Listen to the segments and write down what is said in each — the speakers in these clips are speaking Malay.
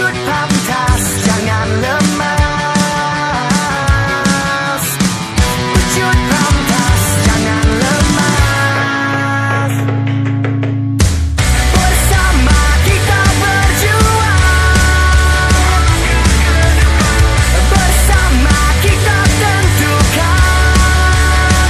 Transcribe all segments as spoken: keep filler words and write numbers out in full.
Wujud pantas, jangan lemas. Wujud pantas, jangan lemas. Bersama kita berjuang, bersama kita tentukan.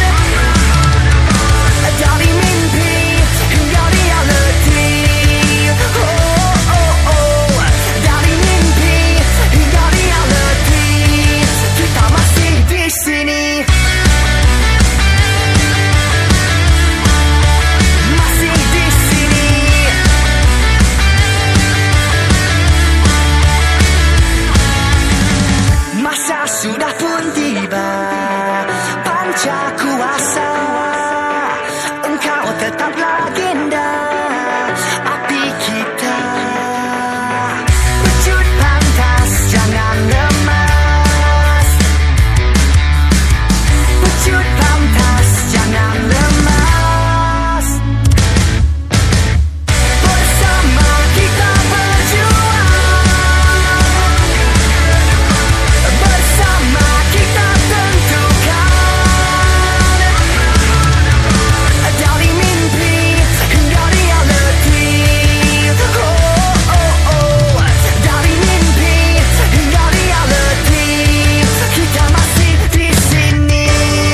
Dari mimpi hingga reality. Oh, oh, oh. Dari mimpi hingga reality. Kita masih di sini. Masih di sini. Masa sudah pun tiba, panca kuasa. Engkau tetap legenda, api kita. Wujud pantas, jangan lemas. Wujud pantas, jangan lemas. Bersama kita berjuang, bersama kita tentukan. Dari mimpi hingga reality. Oh, oh, oh. Dari mimpi hingga reality. Kita masih di sini.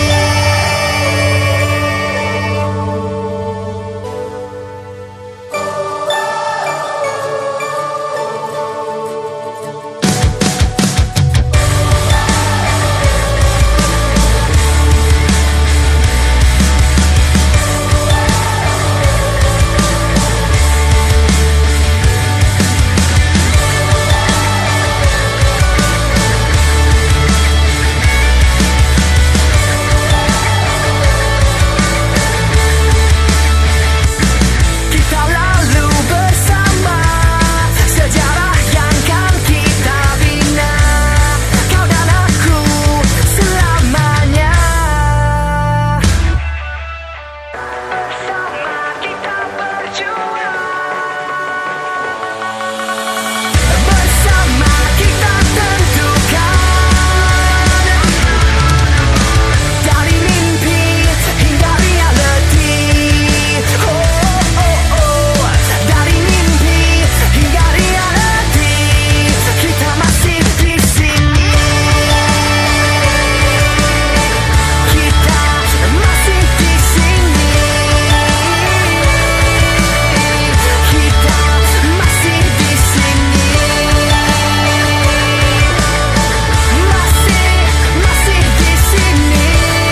Kita lalu bersama, sejarah yang kan kita bina. Kau dan aku selamanya. Bersama kita berjuang, bersama kita tentukan. Dari mimpi hingga reality. Oh, oh, oh. Dari mimpi hingga reality. Kita masih di sini. Kita masih di sini. Kita masih di sini. Masih, masih di sini.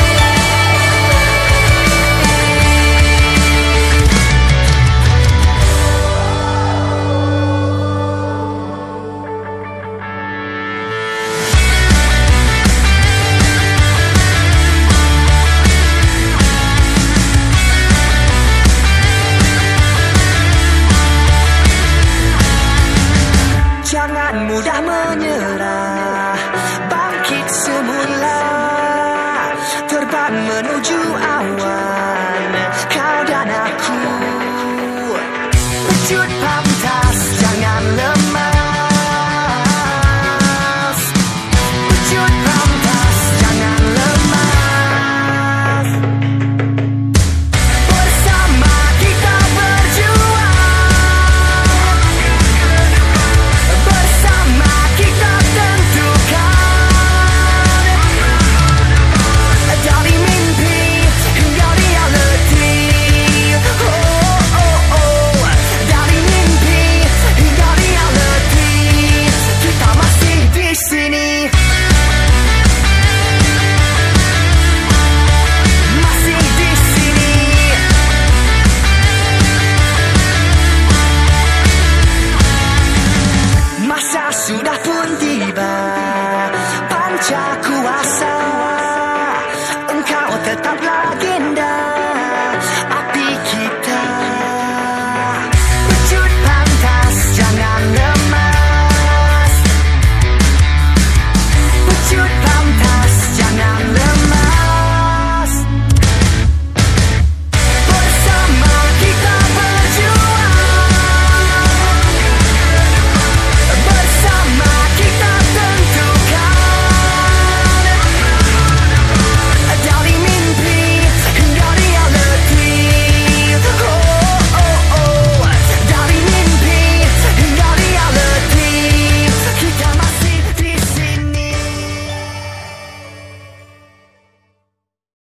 Jangan mudah menyerah, bangkit semula, terbang menuju awan, kau dan aku. Wujud pantas, jangan lemas. Wujud pantas, jangan lemas. Bersama kita berjuang, bersama kita tentukan. Dari mimpi hingga reality. Oh, oh, oh. Dari mimpi hingga reality. Kita masih di sini. Masih di sini. Masa sudah pun tiba, panca kuasa.